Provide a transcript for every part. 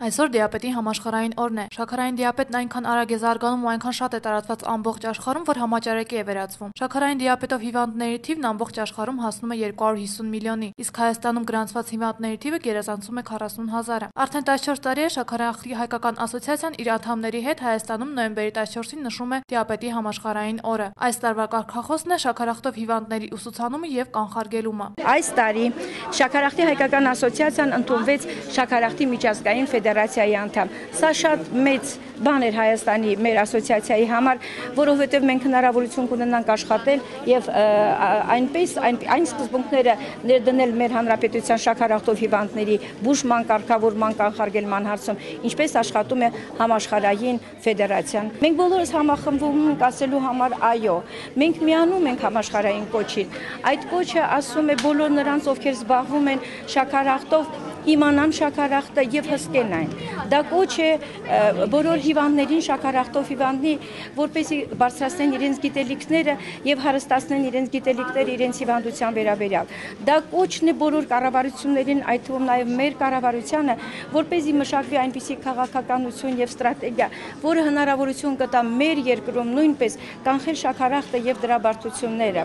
Այսօր դիաբետի համաշխարհային օրն է։ Շաքարային դիաբետն այնքան արագ է զարգանում ու այնքան շատ է տարածված ամբողջ աշխարհում, որ համաճարակի է վերածվում։ Շաքարային դիաբետով հիվանդների թիվն ամբողջ աշխարհում հասնում է 250 միլիոնի, իսկ Հայաստանում գրանցված հիվանդների թիվը գերազանցում է 40,000-ը։ Արդեն 14 տարի է Շաքարախտի հայկական ասոցիացիան իր անդամների հետ Հայաստանում նոյեմբերի 14-ին նշում է դիաբետի համաշխարհային օրը։ Այս տարվա կարգախոսն է շաքարախտով հիվանդների ուսուցանումը եւ կանխարգելումը։ Այս տարի Շաքարախտի հայկական ասոցիացիան ընդունվեց Շաքարախտի միջազգային ֆեդերացիայի անդամ։ Սա շատ մեծ բան էր Հայաստանի մեր ասոցիացիայի համար, որովհետև մենք հնարավորություն կունենանք աշխատել եւ այնպես այն սկզբունքները ներդնել մեր հանրապետության շաքարախտով հիվանդների բուժման, կարգավորման, կանխարգելման հարցում, ինչպես աշխատում է համաշխարհային ֆեդերացիան։ Մենք բոլորս համախմբվում ենք ասելու համար այո։ Մենք միանում ենք համաշխարհային կոչին։ Այդ կոչը ասում է բոլոր նրանց, ովքեր զբաղվում են շաքարախտով, իմանան շաքարախտը եւ հսկեն այն։ Դա կոչ է բոլոր հիվանդներին շաքարախտով հիվանդի, որպեսզի բարձրացնեն իրենց գիտելիքները եւ հարստացնեն իրենց գիտելիքները իրենց հիվանդության վերաբերյալ։ Դա կոչն է բոլոր կառավարություններին, այդ թվում նաեւ մեր կառավարությանը, որպեսզի մշակվի այնպիսի քաղաքականություն եւ ստրատեգիա, որը հնարավորություն կտա մեր երկրում նույնպես կանխել շաքարախտը եւ դրա բարդությունները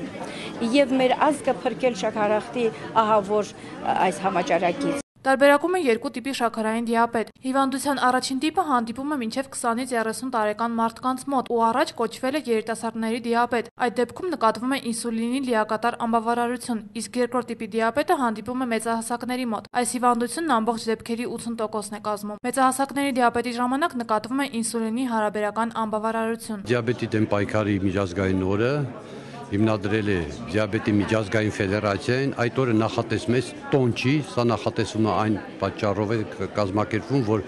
եւ մեր ազգը փրկել շաքարախտի ահավոր այս համաճարակից։ Տարբերակում է երկու տիպի շաքարային դիաբետ։ Հիվանդության առաջին տիպը հանդիպում է մինչև 20-ից 30 տարեկան մարդկանց մոտ ու առաջ կոչվել է երիտասարդների դիաբետ։ Այդ դեպքում նկատվում է ինսուլինի լիակատար անբավարարություն, իսկ երկրորդ տիպի դիաբետը հանդիպում է մեծահասակների մոտ։ Այս հիվանդությունն ամբողջ դեպքերի 80%-ն է կազմում։ Մեծահասակների դիաբետի ժամանակ նկատվում է ինսուլինի հարաբերական անբավարարություն։ Դիաբետի դեմ պայքարի միջազգային օրը հիմնադրել է դիաբետի միջազգային ֆեդերացիան, այդ օրը նախատեսվում է տոն չի, սա նախատեսվում է այն պատճառով է կազմակերպվում, որ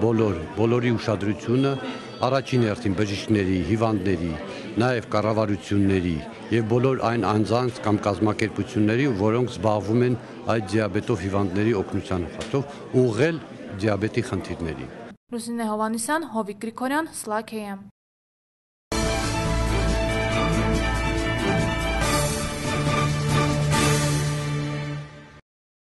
բոլորի ուշադրությունը առաջին հերթին բժիշկների, հիվանդների, նաև կառավարությունների եւ բոլոր այն անձանց կամ կազմակերպությունների, որոնք զբաղվում են այդ դիաբետով հիվանդների օգնության հարցով, ուղղել դիաբետի խնդիրների։ Լուսինե Հովհաննիսյան, Հովիկ Գրիգորյան, Slack AM։